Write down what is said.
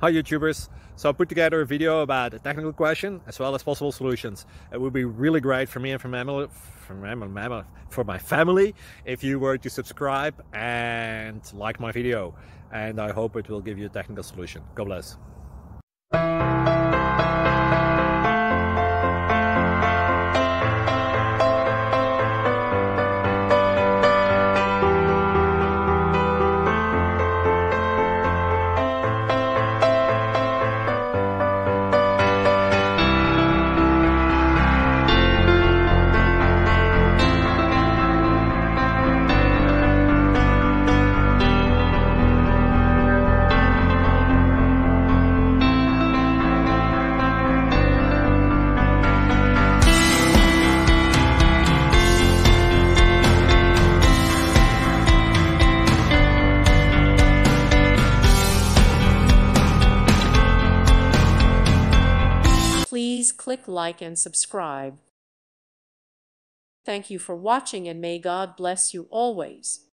Hi YouTubers! So I put together a video about a technical question as well as possible solutions. It would be really great for me and for my family if you were to subscribe and like my video, and I hope it will give you a technical solution. God bless. Please click like and subscribe. Thank you for watching, and may God bless you always.